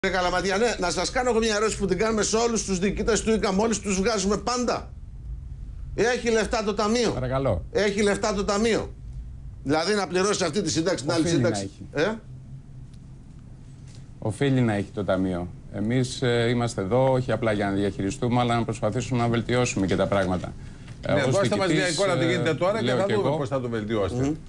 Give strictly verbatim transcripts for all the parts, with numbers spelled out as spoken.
Καλαματιά, ναι, να σας κάνω εγώ μια ερώτηση που την κάνουμε σε όλους τους διοικητές του ΙΚΑ, μόλις τους βγάζουμε πάντα. Έχει λεφτά το ταμείο. Παρακαλώ. Έχει λεφτά το ταμείο. Δηλαδή να πληρώσει αυτή τη σύνταξη, την άλλη σύνταξη. Ε? Οφείλει να έχει το ταμείο. Εμείς ε, είμαστε εδώ όχι απλά για να διαχειριστούμε, αλλά να προσπαθήσουμε να βελτιώσουμε και τα πράγματα. Ναι, ε, δώστε μας μια εικόνα τι γίνεται τώρα και θα δούμε πώς θα το βελτιώσετε. Mm.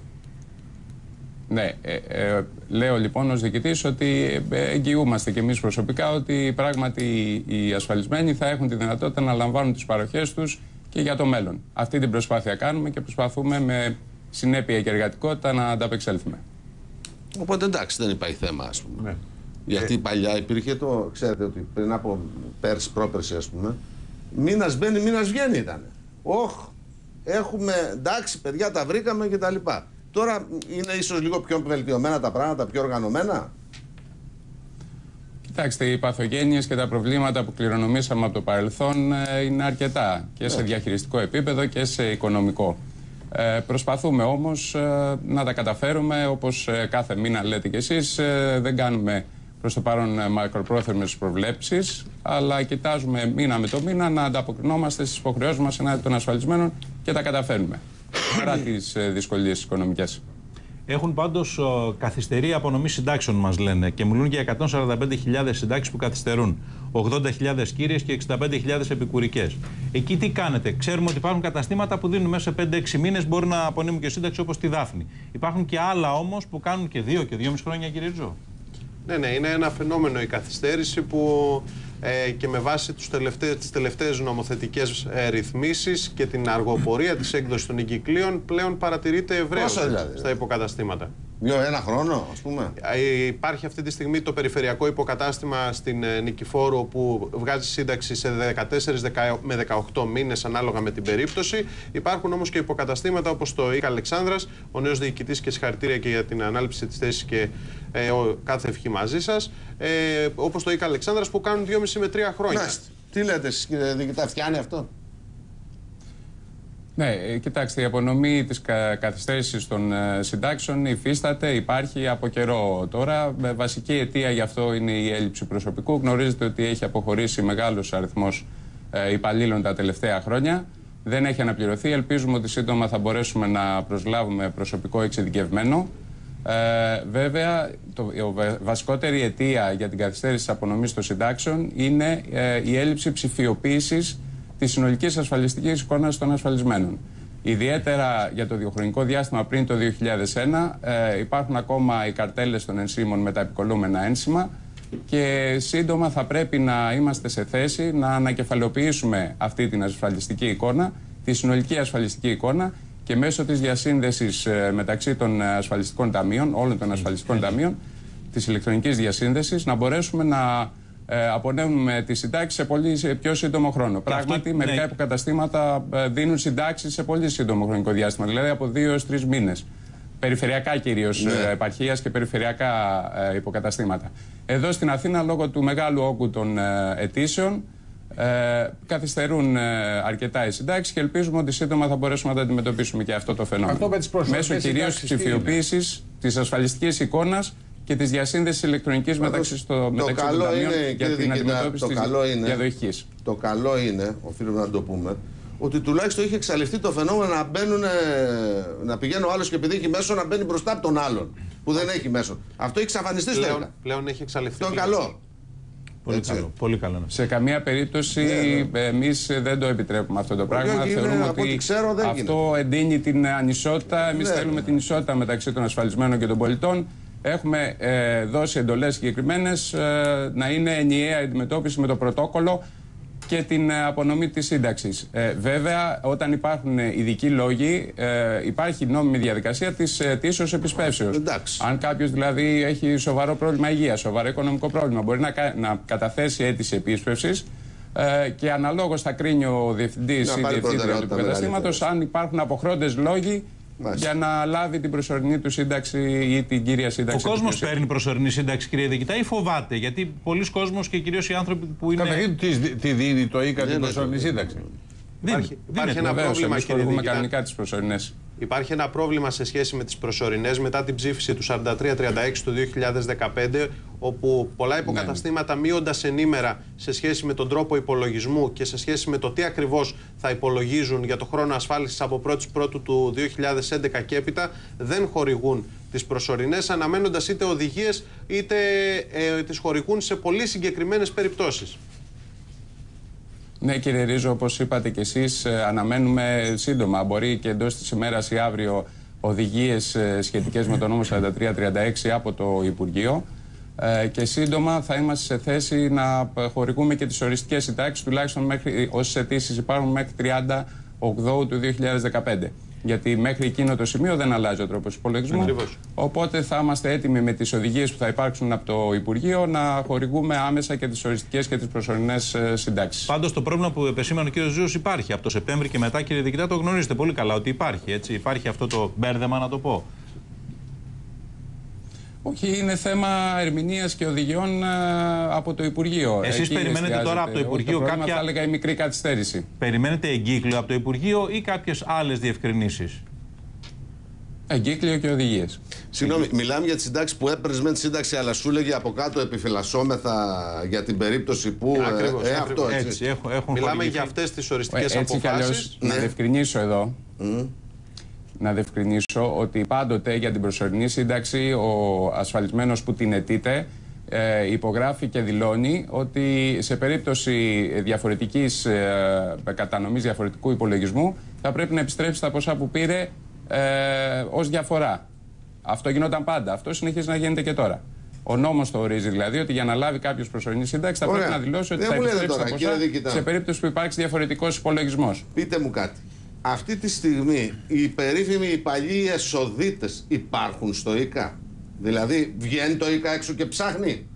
Ναι, ε, ε, λέω λοιπόν ως διοικητής ότι ε, εγγυούμαστε και εμείς προσωπικά ότι πράγματι οι ασφαλισμένοι θα έχουν τη δυνατότητα να λαμβάνουν τις παροχές τους και για το μέλλον. Αυτή την προσπάθεια κάνουμε και προσπαθούμε με συνέπεια και εργατικότητα να ανταπεξέλθουμε. Οπότε εντάξει, δεν υπάρχει θέμα, ας πούμε. Ναι. Γιατί ε... παλιά υπήρχε το, ξέρετε ότι πριν από πέρσι, πρόπερσι, ας πούμε, μήνας μπαίνει, μήνας βγαίνει ήταν. Όχ, έχουμε, εντάξει, παιδιά, τα βρήκαμε κτλ. Τώρα είναι ίσως λίγο πιο βελτιωμένα τα πράγματα, πιο οργανωμένα. Κοιτάξτε, οι παθογένειες και τα προβλήματα που κληρονομήσαμε από το παρελθόν είναι αρκετά και σε διαχειριστικό επίπεδο και σε οικονομικό. Ε, προσπαθούμε όμως ε, να τα καταφέρουμε, όπως ε, κάθε μήνα λέτε κι εσείς, ε, δεν κάνουμε προς το παρόν ε, μακροπρόθεσμες προβλέψεις, αλλά κοιτάζουμε μήνα με το μήνα να ανταποκρινόμαστε στις υποχρεώσεις μας ενάντια των ασφαλισμένων και τα καταφέρνουμε, παρά τις ε, δυσκολίες οικονομικές. Έχουν πάντως ο, καθυστερεί απονομή συντάξεων, μας λένε, και μιλούν για εκατόν σαράντα πέντε χιλιάδες συντάξεις που καθυστερούν. ογδόντα χιλιάδες κύριες και εξήντα πέντε χιλιάδες επικουρικές. Εκεί τι κάνετε? Ξέρουμε ότι υπάρχουν καταστήματα που δίνουν μέσα σε πέντε έξι μήνες, μπορούν να απονείμουν και σύνταξη, όπως τη Δάφνη. Υπάρχουν και άλλα όμως που κάνουν και δύο και δυόμιση χρόνια, κύριε Ριζό. Ναι, ναι, είναι ένα φαινόμενο η καθυστέρηση που ε, και με βάση τους τελευταίες, τις τελευταίες νομοθετικές ε, ρυθμίσεις και την αργοπορία της έκδοσης των εγκυκλίων πλέον παρατηρείται ευρέως δηλαδή στα υποκαταστήματα. Δύο, ένα χρόνο, ας πούμε. Ε, υπάρχει αυτή τη στιγμή το περιφερειακό υποκατάστημα στην ε, Νικηφόρου, όπου βγάζει σύνταξη σε δεκατέσσερα με δεκαοκτώ μήνες ανάλογα με την περίπτωση. Υπάρχουν όμως και υποκαταστήματα όπως το ΙΚΑ Αλεξάνδρας, ο νέος διοικητής, και συγχαρητήρια και για την ανάληψη της θέσης και ε, ο, κάθε ευχή μαζί σας, ε, όπως το ΙΚΑ Αλεξάνδρας, που κάνουν δυόμιση με τρία χρόνια. Νάστε, τι λέτε εσείς, κύριε διοικητά, φτιάνει αυτό? Ναι, κοιτάξτε, η απονομή της καθυστέρησης των συντάξεων υφίσταται, υπάρχει από καιρό τώρα. Βασική αιτία γι' αυτό είναι η έλλειψη προσωπικού. Γνωρίζετε ότι έχει αποχωρήσει μεγάλος αριθμός υπαλλήλων τα τελευταία χρόνια. Δεν έχει αναπληρωθεί. Ελπίζουμε ότι σύντομα θα μπορέσουμε να προσλάβουμε προσωπικό εξειδικευμένο. Ε, βέβαια, το, η βασικότερη αιτία για την καθυστέρηση της απονομής των συντάξεων είναι ε, η έλλειψη ψηφιοποίησης της συνολικής ασφαλιστικής εικόνας των ασφαλισμένων. Ιδιαίτερα για το διοχρονικό διάστημα πριν το δύο χιλιάδες ένα ε, υπάρχουν ακόμα οι καρτέλες των ενσύμων με τα επικολούμενα ένσημα και σύντομα θα πρέπει να είμαστε σε θέση να ανακεφαλαιοποιήσουμε αυτή την ασφαλιστική εικόνα, τη συνολική ασφαλιστική εικόνα, και μέσω της διασύνδεσης ε, μεταξύ των ασφαλιστικών ταμείων, όλων των ασφαλιστικών ταμείων, της ηλεκτρονικής διασύνδεσης, να μπορέσουμε να Ε, απονέμουμε τις συντάξεις σε πολύ σε πιο σύντομο χρόνο. Πράγματι, ναι, μερικά υποκαταστήματα ε, δίνουν συντάξεις σε πολύ σύντομο χρονικό διάστημα, δηλαδή από δύο έως τρεις μήνες. Περιφερειακά κυρίως, ναι, ε, επαρχίας και περιφερειακά ε, υποκαταστήματα. Εδώ στην Αθήνα, λόγω του μεγάλου όγκου των ε, αιτήσεων, ε, καθυστερούν ε, αρκετά οι συντάξεις και ελπίζουμε ότι σύντομα θα μπορέσουμε να το αντιμετωπίσουμε και αυτό το φαινόμενο. Μέσω κυρίως της ψηφιοποίησης της ασφαλιστικής εικόνας και της διασύνδεσης ηλεκτρονικής μεταξύ των ταμείων για την αντιμετώπιση της διαδοχικής. Το καλό είναι, οφείλουμε να το πούμε, ότι τουλάχιστον είχε εξαλειφθεί το φαινόμενο να μπαίνουν, να πηγαίνει ο άλλος και επειδή έχει μέσο να μπαίνει μπροστά από τον άλλον που δεν έχει μέσο. Αυτό έχει εξαφανιστεί στο ΙΚΑ. Πλέον έχει εξαλειφθεί. Το καλό. Πολύ καλό, πολύ καλό. Σε καμία περίπτωση ναι, ναι. εμείς δεν το επιτρέπουμε αυτό το πράγμα. Είναι, Θεωρούμε ότι ξέρω, δεν αυτό γίνεται. εντείνει την ανισότητα. Εμείς ναι, θέλουμε ναι. την ισότητα μεταξύ των ασφαλισμένων και των πολιτών. Έχουμε ε, δώσει εντολές συγκεκριμένες ε, να είναι ενιαία αντιμετώπιση με το πρωτόκολλο και την ε, απονομή της σύνταξης. Ε, βέβαια, όταν υπάρχουν ειδικοί λόγοι, ε, υπάρχει νόμιμη διαδικασία της αιτήσεως επισπεύσεως. Αν κάποιος δηλαδή έχει σοβαρό πρόβλημα υγείας, σοβαρό οικονομικό πρόβλημα, μπορεί να, να καταθέσει αίτηση επίσπευσης ε, και αναλόγως θα κρίνει ο διευθυντής ή διευθύντρια του υποκαταστήματος αν υπάρχουν αποχρόντες λόγοι για να λάβει την προσωρινή του σύνταξη ή την κύρια σύνταξη. Ο κόσμος παίρνει προσωρινή σύνταξη, κύριε διοικητά, ή φοβάται? Γιατί πολλοί κόσμος και κυρίως οι άνθρωποι που είναι. Καταρχήν, τι, τι δίνει το ΙΚΑ την προσωρινή σύνταξη? Υπάρχει, υπάρχει ένα πρόβλημα, εμείς χορηγούμε κανονικά τις προσωρινές. Υπάρχει ένα πρόβλημα σε σχέση με τις προσωρινές μετά την ψήφιση του σαράντα τρία τριάντα έξι του δύο χιλιάδες δεκαπέντε, όπου πολλά υποκαταστήματα ναι. μείοντας ενήμερα σε σχέση με τον τρόπο υπολογισμού και σε σχέση με το τι ακριβώς θα υπολογίζουν για το χρόνο ασφάλισης από πρώτη Πρώτου του δύο χιλιάδες έντεκα και έπειτα, δεν χορηγούν τις προσωρινές, αναμένοντας είτε οδηγίες είτε ε, τις χορηγούν σε πολύ συγκεκριμένες περιπτώσεις. Ναι, κύριε Ρίζο, όπως είπατε και εσείς, αναμένουμε σύντομα, μπορεί και εντός της ημέρας ή αύριο, οδηγίες σχετικές με το νόμο σαράντα τρία τριάντα έξι από το Υπουργείο και σύντομα θα είμαστε σε θέση να χορηγούμε και τις οριστικές συντάξεις, τουλάχιστον μέχρι, όσες αιτήσεις υπάρχουν μέχρι τριάντα οκτώ του δύο χιλιάδες δεκαπέντε. Γιατί μέχρι εκείνο το σημείο δεν αλλάζει ο τρόπος υπολογισμού. Ακριβώς. Οπότε θα είμαστε έτοιμοι με τις οδηγίες που θα υπάρξουν από το Υπουργείο να χορηγούμε άμεσα και τις οριστικές και τις προσωρινές συντάξεις. Πάντως το πρόβλημα που επεσήμανε ο κ. Ζούος υπάρχει. Από το Σεπτέμβρη και μετά, κύριε Διοικητά, το γνωρίζετε πολύ καλά ότι υπάρχει. Έτσι. Υπάρχει αυτό το μπέρδεμα, να το πω. Όχι, είναι θέμα ερμηνείας και οδηγιών από το Υπουργείο. Εσείς περιμένετε τώρα από το Υπουργείο το κάποια. Θα έλεγα η μικρή καθυστέρηση. Περιμένετε εγκύκλιο από το Υπουργείο ή κάποιες άλλες διευκρινήσεις? Εγκύκλιο και οδηγίες. Συγγνώμη, μιλάμε για τη σύνταξη που έπαιρνε με τη σύνταξη, αλλά σου λέγε από κάτω επιφυλασσόμεθα για την περίπτωση που. Ακριβώς, ε, ακριβώς. αυτό, έτσι. έτσι έχουν, έχουν Μιλάμε χορηγηθεί. για αυτές τις οριστικές Έτσι αποφάσεις. κι αλλιώς, Ναι. να διευκρινίσω εδώ. Mm. Να διευκρινίσω ότι πάντοτε για την προσωρινή σύνταξη ο ασφαλισμένος που την αιτείται ε, υπογράφει και δηλώνει ότι σε περίπτωση διαφορετικής ε, κατανομής, διαφορετικού υπολογισμού, θα πρέπει να επιστρέψει τα ποσά που πήρε ε, ως διαφορά. Αυτό γινόταν πάντα. Αυτό συνεχίζει να γίνεται και τώρα. Ο νόμος το ορίζει δηλαδή ότι για να λάβει κάποιος προσωρινή σύνταξη θα Ωραία. πρέπει να δηλώσει ότι Δεν θα μου λέτε επιστρέψει τώρα, τα ποσά κύριε σε περίπτωση που υπάρξει διαφορετικός υπολογισμός. Πείτε μου κάτι. Αυτή τη στιγμή οι περίφημοι οι παλιοί εσοδίτες υπάρχουν στο ΙΚΑ? Δηλαδή βγαίνει το ΙΚΑ έξω και ψάχνει?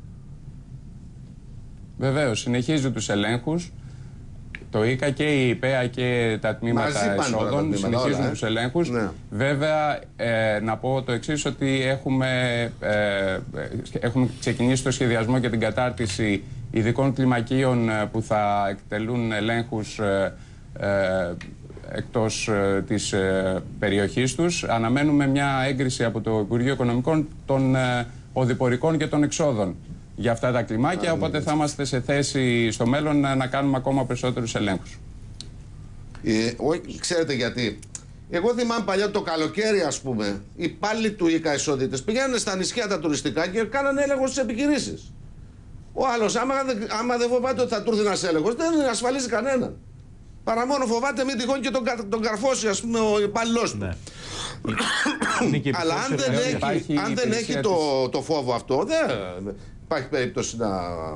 Βεβαίως, συνεχίζει τους ελέγχους. Το ΙΚΑ και η ΙΠΕΑ και τα τμήματα εσόδων συνεχίζουν τους ελέγχους. Ναι. Βέβαια, ε, να πω το εξής, ότι έχουμε, ε, έχουμε ξεκινήσει το σχεδιασμό και την κατάρτιση ειδικών κλιμακίων που θα εκτελούν ελέγχους ε, ε, εκτός ε, της ε, περιοχής τους. Αναμένουμε μια έγκριση από το Υπουργείο Οικονομικών των ε, οδηπορικών και των εξόδων για αυτά τα κλιμάκια, οπότε θα είμαστε σε θέση στο μέλλον να, να κάνουμε ακόμα περισσότερους ελέγχους. Ε, όχι, ξέρετε γιατί. Εγώ θυμάμαι παλιά το καλοκαίρι, ας πούμε, οι υπάλληλοι του ΙΚΑ εσόδητες πηγαίνανε στα νησιά τα τουριστικά και κάνανε έλεγχο στις επιχειρήσεις. Ο άλλος, άμα, άμα δεν φοβάται ότι θα του έρθει ένας έλεγχος, δεν ασφαλίζει κανέναν. Παρά μόνο φοβάται μην τυχόν και τον, τον καρφώσει, ας πούμε, ο υπάλληλός του. Ναι. Αλλά αν δεν έχει, αν δεν έχει το, το φόβο αυτό, δεν υπάρχει περίπτωση να...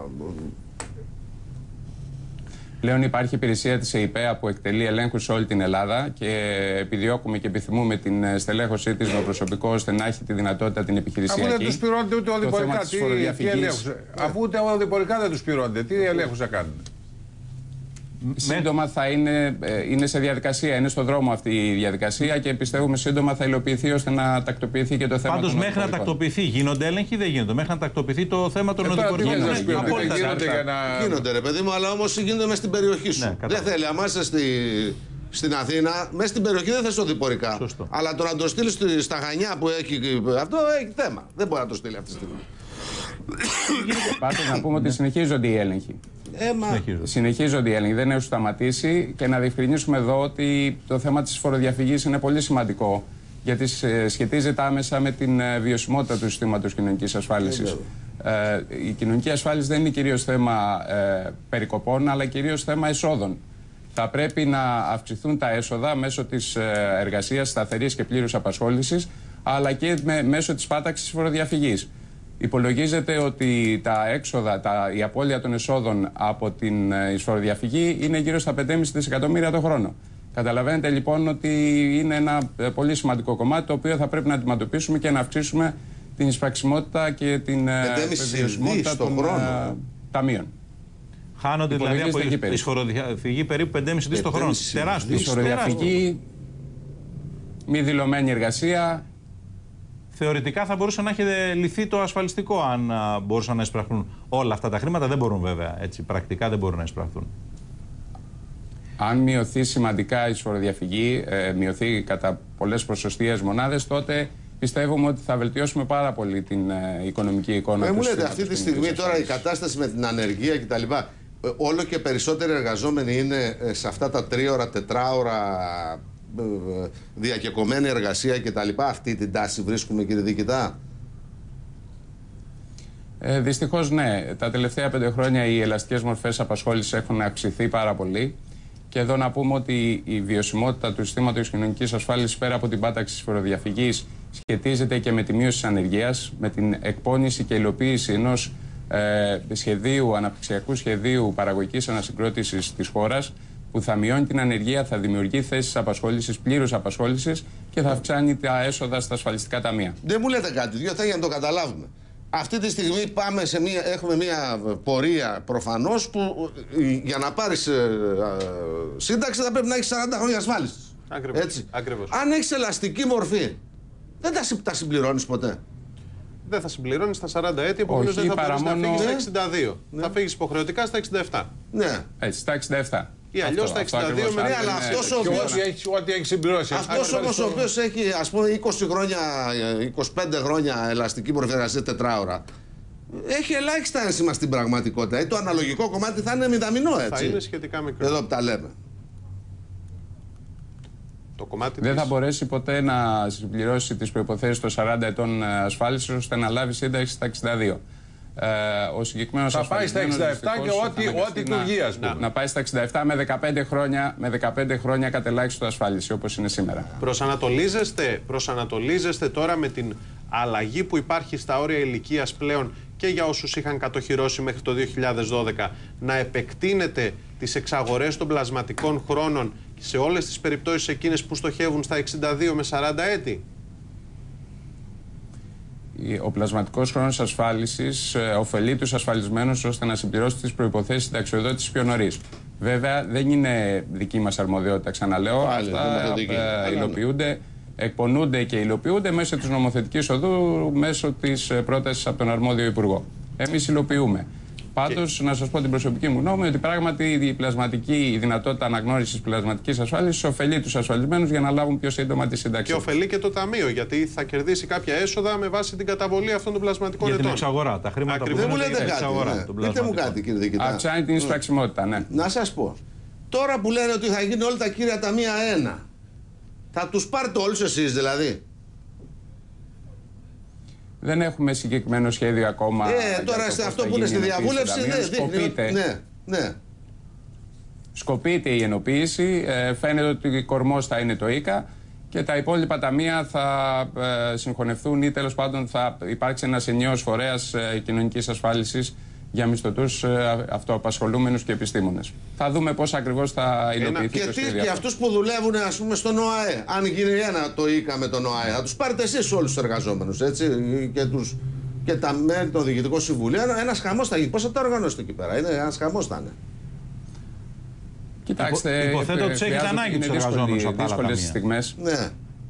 Πλέον υπάρχει υπηρεσία της ΕΙΠΕΑ που εκτελεί ελέγχους σε όλη την Ελλάδα και επιδιώκουμε και επιθυμούμε την στελέχωσή της με προσωπικό ώστε να έχει τη δυνατότητα την επιχειρησιακή. Αφού δεν τους πληρώνεται ούτε οδηπορικά, τι, τι ελέγχους. Αφού ούτε οδηπορικά δεν τους πληρώνεται, τι ελέγχους θα κάνουν? Σύντομα θα είναι, είναι σε διαδικασία, είναι στο δρόμο αυτή η διαδικασία και πιστεύουμε σύντομα θα υλοποιηθεί ώστε να τακτοποιηθεί και το θέμα. Πάντως μέχρι να τακτοποιηθεί, γίνονται έλεγχοι ή δεν γίνονται? Μέχρι να τακτοποιηθεί το θέμα των οδηπορικών. Γίνονται, ρε παιδί μου, αλλά όμως γίνονται μέσα στην περιοχή σου. Ναι, δεν θέλει, άμα είσαι στη, στην Αθήνα, μέσα στην περιοχή δεν θες οδηπορικά. Σωστό. Αλλά το να το στείλει στα Χανιά που έχει αυτό έχει θέμα. Δεν μπορεί να το στείλει αυτή τη στιγμή. Πάντως να πούμε ότι συνεχίζονται οι έλεγχοι. Έμα. Συνεχίζονται οι έλεγχοι, δεν έχουν σταματήσει και να διευκρινίσουμε εδώ ότι το θέμα της φοροδιαφυγής είναι πολύ σημαντικό γιατί σχετίζεται άμεσα με την βιωσιμότητα του συστήματος κοινωνικής ασφάλισης. Ε, η κοινωνική ασφάλιση δεν είναι κυρίως θέμα ε, περικοπών αλλά κυρίως θέμα εσόδων. Θα πρέπει να αυξηθούν τα έσοδα μέσω της εργασίας σταθερής και πλήρους απασχόλησης αλλά και με, μέσω της πάταξης φοροδιαφυγής. Υπολογίζεται ότι τα έξοδα, τα, η απώλεια των εσόδων από την εισφοροδιαφυγή είναι γύρω στα πέντε κόμμα πέντε δισεκατομμύρια το χρόνο. Καταλαβαίνετε λοιπόν ότι είναι ένα ε, πολύ σημαντικό κομμάτι το οποίο θα πρέπει να αντιμετωπίσουμε και να αυξήσουμε την εισπραξιμότητα και την βιωσιμότητα των ε, ταμείων. Χάνονται δηλαδή από η εισφοροδιαφυγή περίπου πέντε κόμμα πέντε δις το χρόνο. Τεράστιο. Εισφοροδιαφυγή, μη δηλωμένη εργασία. Θεωρητικά θα μπορούσε να έχει λυθεί το ασφαλιστικό αν α, μπορούσαν να εισπραχθούν όλα αυτά τα χρήματα. Δεν μπορούν βέβαια έτσι. Πρακτικά δεν μπορούν να εισπραχθούν. Αν μειωθεί σημαντικά η εισφοροδιαφυγή, ε, μειωθεί κατά πολλές ποσοστιαίες μονάδες, τότε πιστεύουμε ότι θα βελτιώσουμε πάρα πολύ την ε, οικονομική εικόνα. Ε, μου λέτε, αυτή τη στιγμή τώρα η κατάσταση με την ανεργία κτλ. Όλο και περισσότεροι εργαζόμενοι είναι σε αυτά τα τρίωρα, τετράωρα, διακεκομένη εργασία κτλ. Αυτή την τάση βρίσκουμε, κύριε Διοικητά? Ε, δυστυχώς ναι. Τα τελευταία πέντε χρόνια οι ελαστικές μορφές απασχόλησης έχουν αυξηθεί πάρα πολύ. Και εδώ να πούμε ότι η βιωσιμότητα του συστήματος κοινωνικής ασφάλισης, πέρα από την πάταξη της φοροδιαφυγής, σχετίζεται και με τη μείωση της ανεργίας, με την εκπόνηση και υλοποίηση ενός ε, σχεδίου, αναπτυξιακού σχεδίου παραγωγικής ανασυγκρότησης της χώρας, που θα μειώνει την ανεργία, θα δημιουργεί θέσεις απασχόλησης, πλήρους απασχόλησης και θα αυξάνει τα έσοδα στα ασφαλιστικά ταμεία. Δεν μου λέτε κάτι, δύο θα για να το καταλάβουμε. Αυτή τη στιγμή πάμε σε μια, έχουμε μια πορεία προφανώς που για να πάρεις ε, ε, σύνταξη θα πρέπει να έχεις σαράντα χρόνια ασφάλισης. Ακριβώς. Έτσι. Ακριβώς. Αν έχεις ελαστική μορφή, δεν τα, τα συμπληρώνεις ποτέ. Δεν θα συμπληρώνεις στα σαράντα έτη, επομένως δεν θα μπορείς να φύγεις στα εξήντα δύο. Ναι. Θα φύγεις υποχρεωτικά στα εξήντα επτά. Ναι. Έτσι, στα εξήντα επτά. Ή αλλιώς στα εξήντα δύο με ναι, αλλά αυτός ο οποίος ό,τι έχει συμπληρώσει. Αυτός όμως ο οποίος έχει, ας πούμε, είκοσι χρόνια, είκοσι πέντε χρόνια ελαστική μορφή εργασίας τετράωρα, έχει ελάχιστα ένσημα στην πραγματικότητα. Ε, το αναλογικό κομμάτι θα είναι μηδαμινό, έτσι. Θα είναι σχετικά μικρό. Εδώ που τα λέμε. Το κομμάτι δεν της... θα μπορέσει ποτέ να συμπληρώσει τις προϋποθέσεις των σαράντα ετών ασφάλισης ώστε να λάβει σύνταξη στα εξήντα δύο. Ε, ο συγκεκριμένος θα πάει στα εξήντα επτά και ό,τι του βγει, ας πούμε. Να, να πάει στα εξήντα επτά με δεκαπέντε χρόνια, με δεκαπέντε χρόνια κατελάχιστο ασφάλιση, όπως είναι σήμερα. Προσανατολίζεστε, προσανατολίζεστε τώρα με την αλλαγή που υπάρχει στα όρια ηλικίας πλέον και για όσους είχαν κατοχυρώσει μέχρι το δύο χιλιάδες δώδεκα να επεκτείνετε τις εξαγορές των πλασματικών χρόνων σε όλες τις περιπτώσεις εκείνες που στοχεύουν στα εξήντα δύο με σαράντα έτη. Ο πλασματικός χρόνος ασφάλισης ε, ωφελεί τους ασφαλισμένους ώστε να συμπληρώσουν τις προϋποθέσεις συνταξιοδότησης πιο νωρίς. Βέβαια, δεν είναι δική μας αρμοδιότητα, ξαναλέω. Πάλι, αυτά ε, υλοποιούνται, εκπονούνται και υλοποιούνται μέσω της νομοθετικής οδού, μέσω της πρότασης από τον αρμόδιο Υπουργό. Εμείς υλοποιούμε. Πάντως, να σας πω την προσωπική μου γνώμη ότι πράγματι η πλασματική, η δυνατότητα αναγνώρισης πλασματικής ασφάλισης ωφελεί τους ασφαλισμένους για να λάβουν πιο σύντομα τη σύνταξη. Και ωφελεί και το Ταμείο, γιατί θα κερδίσει κάποια έσοδα με βάση την καταβολή αυτών των πλασματικών για ετών. Για την εξαγορά. Τα χρήματα Ακριβώς. που δεν μου δίνονται λέτε για την κάτι. εξαγορά. Ναι. Πείτε μου κάτι, κύριε Διοικητά. Αυξάνει την εισπραξιμότητα, ναι. Να σας πω. Τώρα που λένε ότι θα γίνουν όλα τα κύρια ταμεία ένα, θα τους πάρετε όλους εσείς δηλαδή? Δεν έχουμε συγκεκριμένο σχέδιο ακόμα. Ε, τώρα σε αυτό που είναι στη διαβούλευση, ναι, σκοπείται, ναι, ναι. σκοπείται η ενοποίηση. Ε, φαίνεται ότι ο κορμός θα είναι το ΙΚΑ και τα υπόλοιπα ταμεία θα ε, συγχωνευτούν ή τέλος πάντων θα υπάρξει ένας ενιαίος φορέας ε, κοινωνικής ασφάλισης για μισθωτούς ε, αυτοαπασχολούμενους και επιστήμονες. Θα δούμε πώς ακριβώς θα υλοποιηθεί και το τι, σχέδιο. Και αυτούς που δουλεύουν, ας πούμε, στον ΟΑΕ. Αν γίνει ένα το ΙΚΑ με τον ΟΑΕ, θα τους πάρετε εσείς όλους τους εργαζόμενους, έτσι, και, τους, και τα μέλη των διοικητικών συμβουλίων. Ένας χαμός θα γίνει. Πώς θα το οργανώσετε εκεί πέρα? Είναι, ένας χαμός θα είναι. Κοιτάξτε, υποθέτω ότι έχετε ανάγκη τους εργαζόμενους από τα άλλα ταμεία. Στιγμές. Ναι.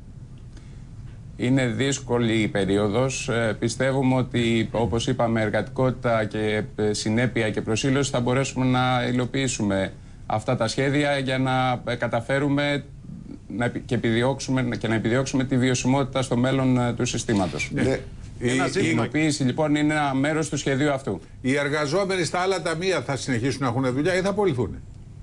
Είναι δύσκολη η περίοδος. Ε, πιστεύουμε ότι, όπως είπαμε, εργατικότητα και συνέπεια και προσήλωση θα μπορέσουμε να υλοποιήσουμε αυτά τα σχέδια για να καταφέρουμε να, και, επιδιώξουμε, και να επιδιώξουμε τη βιωσιμότητα στο μέλλον του συστήματος. Ναι. Η, η υλοποίηση λοιπόν είναι ένα μέρος του σχεδίου αυτού. Οι εργαζόμενοι στα άλλα ταμεία θα συνεχίσουν να έχουν δουλειά ή θα απολυθούν?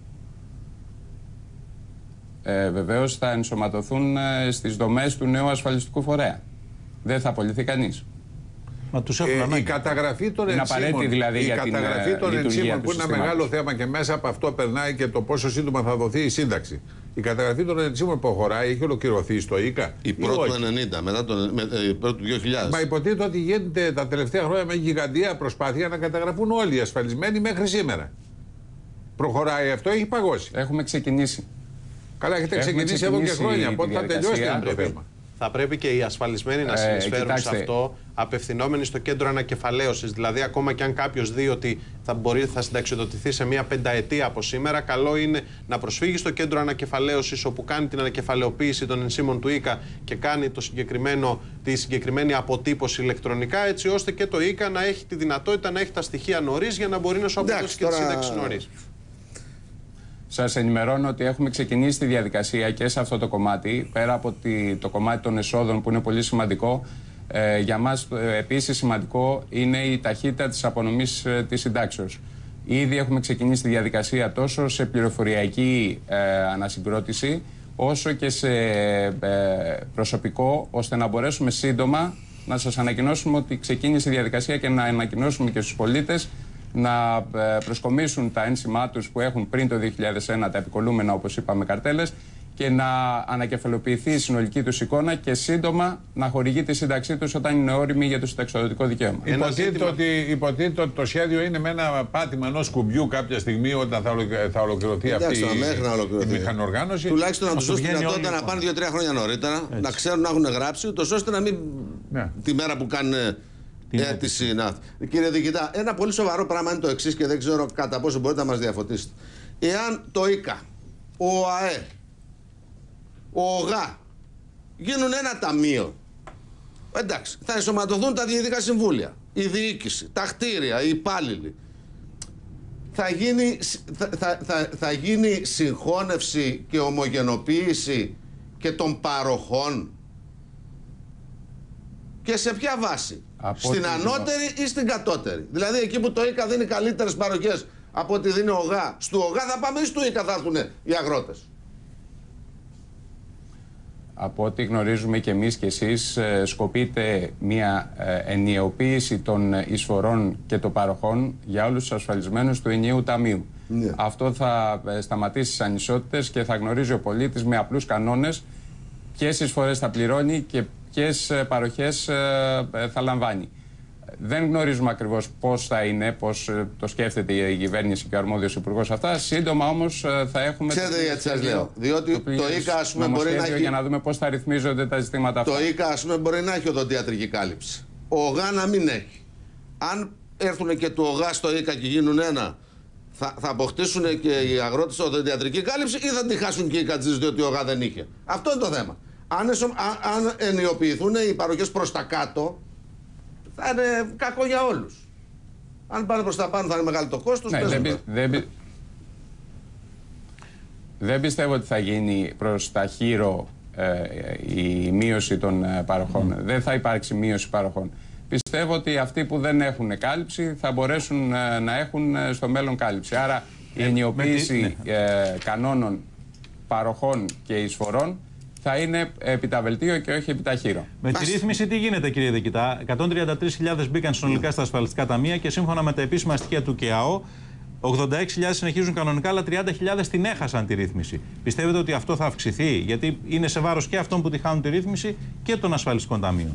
Ε, βεβαίως θα ενσωματωθούν ε, στις δομές του νέου ασφαλιστικού φορέα. Δεν θα απολυθεί κανείς. Μα τους έχουν ε, η καταγραφή των είναι ενσύμων, δηλαδή η για καταγραφή την, των ενσύμων που είναι ένα μεγάλο συστήματος. θέμα και μέσα από αυτό περνάει και το πόσο σύντομα θα δοθεί η σύνταξη. Η καταγραφή των ενσύμων που προχωράει έχει ολοκληρωθεί στο ΙΚΑ? Η πρώτη του ενενήντα, μετά το, με, η πρώτη του δύο χιλιάδες. Μα υποτίθεται ότι γίνεται τα τελευταία χρόνια με γιγαντία προσπάθεια να καταγραφούν όλοι οι ασφαλισμένοι μέχρι σήμερα. Προχωράει αυτό, έχει παγώσει? Έχουμε ξεκινήσει. Καλά, έχετε ξεκινήσει εδώ και χρόνια. Πότε θα τελειώσει το θέμα? Θα πρέπει και οι ασφαλισμένοι να συνεισφέρουν ε, σε αυτό, απευθυνόμενοι στο κέντρο ανακεφαλαίωσης. Δηλαδή, ακόμα και αν κάποιος δει ότι θα, μπορεί, θα συνταξιοδοτηθεί σε μία πενταετία από σήμερα, καλό είναι να προσφύγει στο κέντρο ανακεφαλαίωσης, όπου κάνει την ανακεφαλαιοποίηση των ενσύμων του ΙΚΑ και κάνει το συγκεκριμένο, τη συγκεκριμένη αποτύπωση ηλεκτρονικά, έτσι ώστε και το ΙΚΑ να έχει τη δυνατότητα να έχει τα στοιχεία νωρίς για να μπορεί να σου αποδώσει και τη σύνταξη νωρίς. Σας ενημερώνω ότι έχουμε ξεκινήσει τη διαδικασία και σε αυτό το κομμάτι, πέρα από τη, το κομμάτι των εσόδων που είναι πολύ σημαντικό. Ε, για μας ε, επίσης σημαντικό είναι η ταχύτητα της απονομής ε, της συντάξεως. Ήδη έχουμε ξεκινήσει τη διαδικασία τόσο σε πληροφοριακή ε, ανασυγκρότηση, όσο και σε ε, προσωπικό, ώστε να μπορέσουμε σύντομα να σας ανακοινώσουμε ότι ξεκίνησε η διαδικασία και να ανακοινώσουμε και στους πολίτες να προσκομίσουν τα ένσημά τους που έχουν πριν το δύο χιλιάδες ένα, τα επικολούμενα, όπως είπαμε, καρτέλες, και να ανακεφαλοποιηθεί η συνολική τους εικόνα και σύντομα να χορηγεί τη σύνταξή τους όταν είναι όριμοι για το συνταξιοδοτικό δικαίωμα. Υποτίθεται ότι, υποτίθεται ότι το σχέδιο είναι με ένα πάτημα ενός κουμπιού κάποια στιγμή όταν θα, ολο, θα ολοκληρωθεί. Εντάξει, αυτή μέχρι να ολοκληρωθεί. η μηχανοργάνωση. Τουλάχιστον να τους δώσουν τη δυνατότητα όλοι, να πάνε δύο-τρία χρόνια νωρίτερα, έτσι, να ξέρουν να έχουν γράψει, ούτως ώστε να μην. Ναι. Τη μέρα που κάνουν αίτηση. Να. Κύριε Διοικητά, ένα πολύ σοβαρό πράγμα είναι το εξής και δεν ξέρω κατά πόσο μπορείτε να μας διαφωτίσετε. Εάν το ΙΚΑ, ο ΟΑΕ, ο ΟΓΑ γίνουν ένα ταμείο, εντάξει, θα ενσωματωθούν τα διοικητικά συμβούλια, η διοίκηση, τα κτίρια, οι υπάλληλοι. Θα γίνει, θα, θα, θα, θα γίνει συγχώνευση και ομογενοποίηση και των παροχών. Και σε ποια βάση? Από στην ανώτερη ή στην κατώτερη? Δηλαδή εκεί που το ΙΚΑ δίνει καλύτερες παροχές από ό,τι δίνει ο ΟΓΑ, στο ΟΓΑ θα πάμε ή στο ΙΚΑ θα έρθουν οι αγρότες? Από ό,τι γνωρίζουμε και εμείς και εσείς, σκοπείται μια ενιαιοποίηση των εισφορών και των παροχών για όλους τους ασφαλισμένους του ενιαίου ταμείου. Yeah. Αυτό θα σταματήσει τις ανισότητες και θα γνωρίζει ο πολίτης με απλούς κανόνες ποιες εισφορές θα πληρώνει και ποιες παροχές θα λαμβάνει. Δεν γνωρίζουμε ακριβώς πώς θα είναι, πώς το σκέφτεται η κυβέρνηση και ο αρμόδιος υπουργός αυτά. Σύντομα όμως θα έχουμε. Ξέρετε γιατί σας λέω? Διότι το, το ΙΚΑ, ας πούμε, μπορεί να έχει. Για να δούμε πώς θα ρυθμίζονται τα ζητήματα αυτά. Το ΙΚΑ, ας πούμε, μπορεί να έχει οδοντιατρική κάλυψη. Ο ΟΓΑ να μην έχει. Αν έρθουν και του ΟΓΑ στο ΙΚΑ και γίνουν ένα, θα, θα αποκτήσουν και οι αγρότες οδοντιατρική κάλυψη ή θα τη χάσουν και οι κατζής διότι ο ΟΓΑ δεν είχε? Αυτό είναι το θέμα. Αν, εσω, αν, αν ενιοποιηθούν οι παροχές προς τα κάτω, θα είναι κακό για όλους. Αν πάνε προς τα πάνω θα είναι μεγάλο το κόστος. Ναι, δεν, δεν, δεν πιστεύω ότι θα γίνει προς τα χείρο ε, η μείωση των ε, παροχών. Mm. Δεν θα υπάρξει μείωση παροχών. Πιστεύω ότι αυτοί που δεν έχουν κάλυψη θα μπορέσουν ε, να έχουν ε, στο μέλλον κάλυψη. Άρα η ενιοποίηση ε, ε, κανόνων παροχών και εισφορών θα είναι επί τα βελτίο και όχι επί τα χείρο. Με τη ρύθμιση τι γίνεται, κύριε Διοικητά? εκατόν τριάντα τρεις χιλιάδες μπήκαν συνολικά στα ασφαλιστικά ταμεία και σύμφωνα με τα επίσημα στοιχεία του ΚΕΑΟ, ογδόντα έξι χιλιάδες συνεχίζουν κανονικά, αλλά τριάντα χιλιάδες την έχασαν τη ρύθμιση. Πιστεύετε ότι αυτό θα αυξηθεί? Γιατί είναι σε βάρος και αυτών που τη χάνουν τη ρύθμιση και των ασφαλιστικών ταμείων.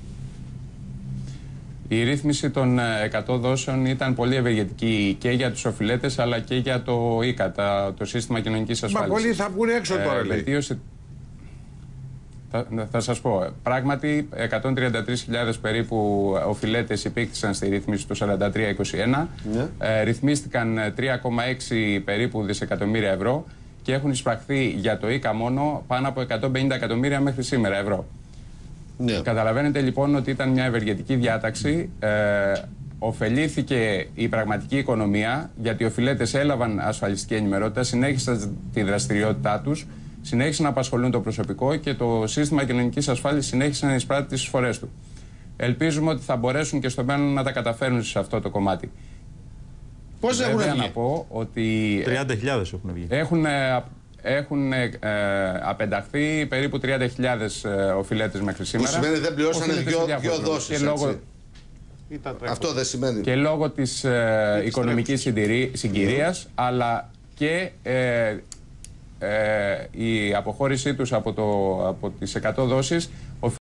Η ρύθμιση των εκατό δόσεων ήταν πολύ ευεργετική και για τους οφειλέτες αλλά και για το ΙΚΑ, το σύστημα κοινωνικής ασφάλισης. Μα πολλοί θα βγουν έξω τώρα, ε, λέει. Βελτίωσε... Θα, θα σας πω, πράγματι εκατόν τριάντα τρεις χιλιάδες περίπου οφειλέτες υπήκτησαν στη ρύθμιση του σαράντα τρία είκοσι ένα. Yeah. Ε, ρυθμίστηκαν τρία κόμμα έξι περίπου δισεκατομμύρια ευρώ και έχουν εισπραχθεί για το ΙΚΑ μόνο πάνω από εκατόν πενήντα εκατομμύρια μέχρι σήμερα ευρώ. Yeah. Καταλαβαίνετε λοιπόν ότι ήταν μια ευεργετική διάταξη. Ε, ωφελήθηκε η πραγματική οικονομία γιατί οι οφειλέτες έλαβαν ασφαλιστική ενημερότητα, συνέχισαν τη δραστηριότητά τους, συνέχισαν να απασχολούν το προσωπικό και το σύστημα κοινωνικής ασφάλισης συνέχισε να εισπράττει τις εισφορές του. Ελπίζουμε ότι θα μπορέσουν και στο μέλλον να τα καταφέρουν σε αυτό το κομμάτι. Πώς έχουν βγει? Να πω ότι τριάντα χιλιάδες έχουν βγει. Έχουν, έχουν ε, απενταχθεί περίπου τριάντα χιλιάδες ε, οφειλέτες μέχρι σήμερα. Που σημαίνει δεν πληρώσανε δύο, δύο δόσεις. Λόγω... Αυτό δεν σημαίνει. Και λόγω της ε, οικονομικής συγκυρίας, αλλά και ε, Ε, η αποχώρησή τους από, το, από τις εκατό δόσεις οφείλεται